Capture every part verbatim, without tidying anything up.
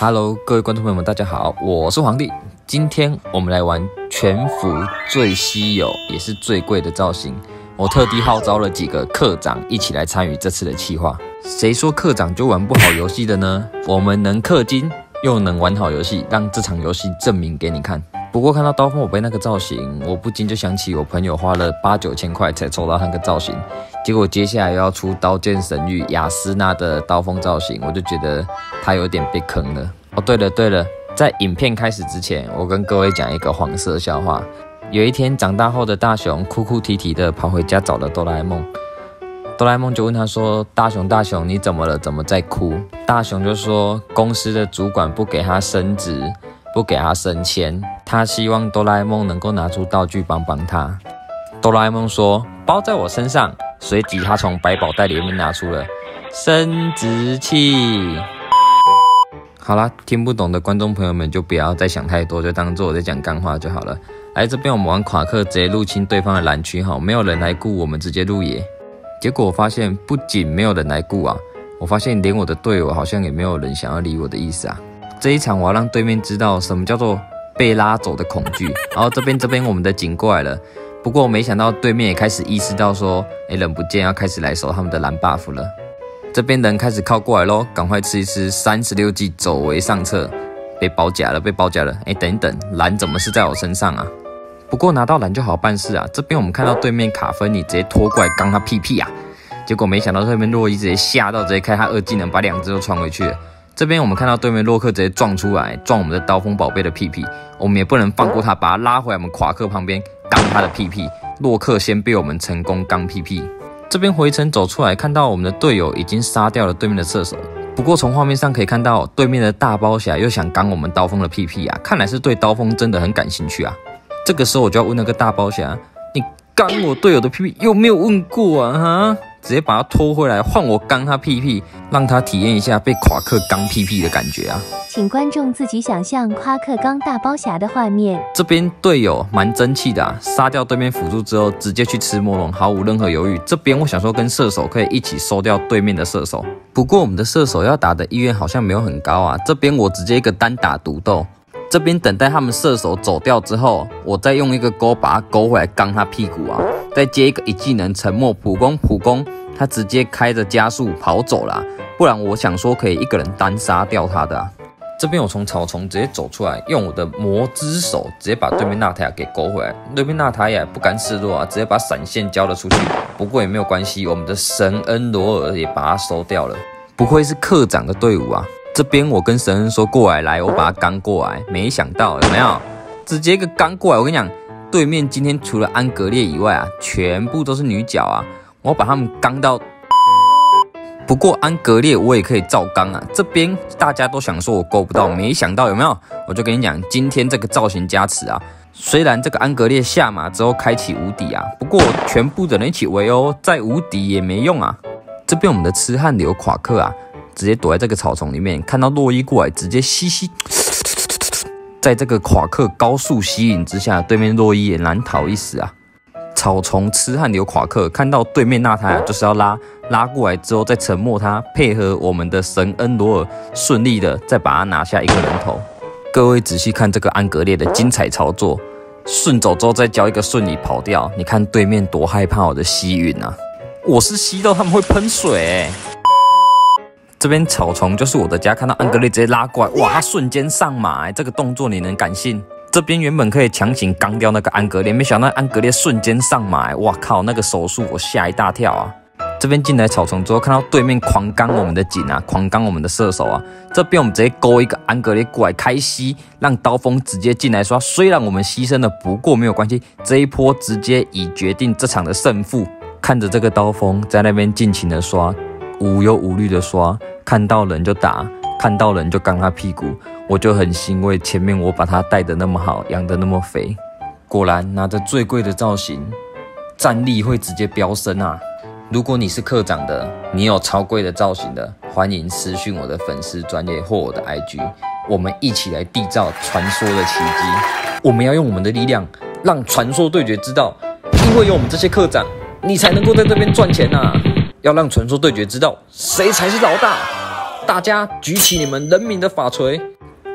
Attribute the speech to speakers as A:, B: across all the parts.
A: Hello， 各位观众朋友们，大家好，我是皇帝。今天我们来玩全服最稀有也是最贵的造型。我特地号召了几个课长一起来参与这次的企划。谁说课长就玩不好游戏的呢？我们能氪金又能玩好游戏，让这场游戏证明给你看。不过看到刀锋我背那个造型，我不禁就想起我朋友花了八九千块才抽到那个造型，结果接下来又要出刀剑神域雅斯娜的刀锋造型，我就觉得他有点被坑了。哦，对了对了，在影片开始之前，我跟各位讲一个黄色笑话。有一天长大后的大雄哭哭啼啼的跑回家找了哆啦 A 梦，哆啦 A 梦就问他说：“大雄大雄，你怎么了？怎么在哭？”大雄就说：“公司的主管不给他升职，不给他升迁，他希望哆啦 A 梦能够拿出道具帮帮他。”哆啦 A 梦说：“包在我身上。”随即他从百宝袋里面拿出了生殖器。好啦，听不懂的观众朋友们就不要再想太多，就当做我在讲干话就好了。来这边我们玩夸克，直接入侵对方的蓝区哈，没有人来顾，我们直接入野。结果我发现不仅没有人来顾啊，我发现连我的队友好像也没有人想要理我的意思啊。这一场我要让对面知道什么叫做被拉走的恐惧。然后这边这边我们的警过来了，不过我没想到对面也开始意识到说，哎，人不见要开始来守他们的蓝 buff 了。这边人开始靠过来咯，赶快吃一吃三十六计走为上策。被包夹了，被包夹了！哎，等一等，蓝怎么是在我身上啊？不过拿到蓝就好办事啊。这边我们看到对面卡芬尼直接拖过来刚他屁屁啊，结果没想到对面洛伊直接吓到，直接开他二技能把两只都穿回去了。这边我们看到对面洛克直接撞出来，撞我们的刀锋宝贝的屁屁，我们也不能放过他，把他拉回来我们夸克旁边刚他的屁屁。洛克先被我们成功刚屁屁。这边回城走出来，看到我们的队友已经杀掉了对面的射手。不过从画面上可以看到，对面的大包侠又想刚我们刀锋的屁屁啊，看来是对刀锋真的很感兴趣啊。这个时候我就要问那个大包侠，你刚我队友的屁屁有没有问过啊？哈，直接把他拖回来，换我刚他屁屁，让他体验一下被夸克刚屁屁的感觉啊。
B: 请观众自己想象夸克刚大包侠的画面。
A: 这边队友蛮争气的啊，杀掉对面辅助之后，直接去吃魔龙，毫无任何犹豫。这边我想说跟射手可以一起收掉对面的射手，不过我们的射手要打的意愿好像没有很高啊。这边我直接一个单打独斗，这边等待他们射手走掉之后，我再用一个钩把他勾回来刚他屁股啊，再接一个一技能沉默普攻普攻，他直接开着加速跑走了啊，不然我想说可以一个人单杀掉他的啊。这边我从草丛直接走出来，用我的魔之手直接把对面纳塔亚给勾回来。对面纳塔亚不甘示弱啊，直接把闪现交了出去。不过也没有关系，我们的神恩罗尔也把他收掉了。不愧是课长的队伍啊！这边我跟神恩说过来，来，我把他刚过来，没想到有没有？直接一个刚过来，我跟你讲，对面今天除了安格列以外啊，全部都是女角啊！我把他们刚到。不过安格列我也可以照刚啊，这边大家都想说我勾不到，没想到有没有？我就跟你讲，今天这个造型加持啊，虽然这个安格列下马之后开启无敌啊，不过全部的人一起围哦，再无敌也没用啊。这边我们的痴汉流夸克啊，直接躲在这个草丛里面，看到洛伊过来，直接吸吸，在这个夸克高速吸引之下，对面洛伊也难逃一死啊。草丛痴汉流夸克看到对面纳塔亚就是要拉拉过来之后再沉默他，配合我们的神恩罗尔，顺利的再把他拿下一个人头。各位仔细看这个安格列的精彩操作，顺走之后再交一个顺里跑掉，你看对面多害怕我的吸晕啊！我是吸到他们会喷水欸。这边草丛就是我的家，看到安格列直接拉过来，哇，他瞬间上马欸，这个动作你能敢信？这边原本可以强行刚掉那个安格列，没想到安格列瞬间上马欸，哇靠，那个手速我吓一大跳啊！这边进来草丛之后，看到对面狂刚我们的警啊，狂刚我们的射手啊。这边我们直接勾一个安格列过来开吸，让刀锋直接进来刷。虽然我们牺牲了，不过没有关系，这一波直接已决定这场的胜负。看着这个刀锋在那边尽情的刷，无忧无虑的刷，看到人就打，看到人就刚他屁股，我就很欣慰。前面我把他带得那么好，养得那么肥，果然拿着最贵的造型，战力会直接飙升啊！如果你是课长的，你有超贵的造型的，欢迎私讯我的粉丝专页或我的 I G， 我们一起来缔造传说的奇迹。我们要用我们的力量，让传说对决知道，因为有我们这些课长，你才能够在这边赚钱啊！要让传说对决知道，谁才是老大。大家举起你们人民的法锤，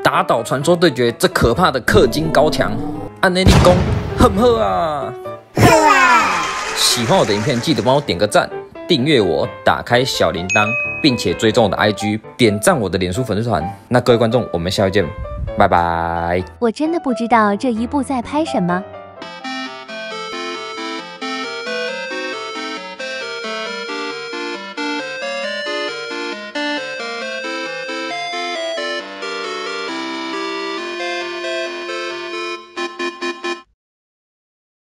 A: 打倒传说对决这可怕的氪金高墙。按内立功，很好啊！喜欢我的影片，记得帮我点个赞，订阅我，打开小铃铛，并且追踪我的 I G， 点赞我的脸书粉丝团。那各位观众，我们下回见，拜拜。
B: 我真的不知道这一部在拍什么。